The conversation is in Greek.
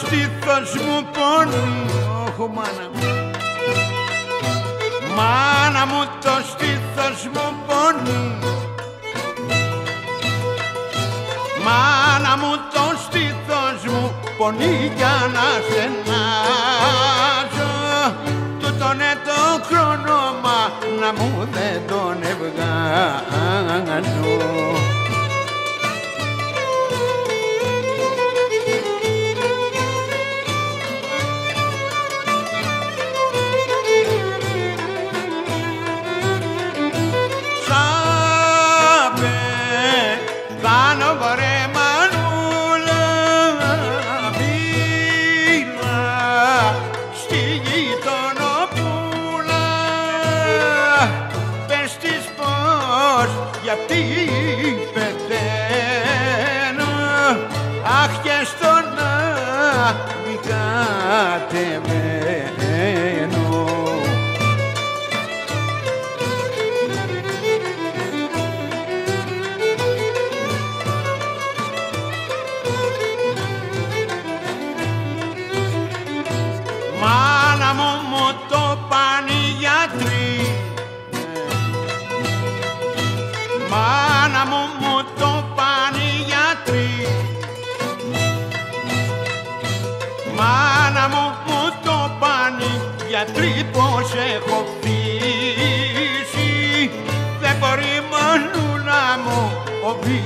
στήθος μου πονεί. Όχ, μάνα μου. Μάνα μου, το στήθος μου πονεί. Μάνα μου, το στήθος μου πονεί για να στενάζω. Τούτονε το χρώνομα να μου δεν τον ευγάζω. Γιατί πεθαίνω, αχ, και στον άδει κατεβαίνω. Μάνα μου, μου το πάνε οι γιατροί. Μάνα μου, μου το πάνε οι γιατροί. Μάνα μου, μου το πάνε οι γιατροί, πως έχω φύση. Δεν μπορεί μανούλα μου ο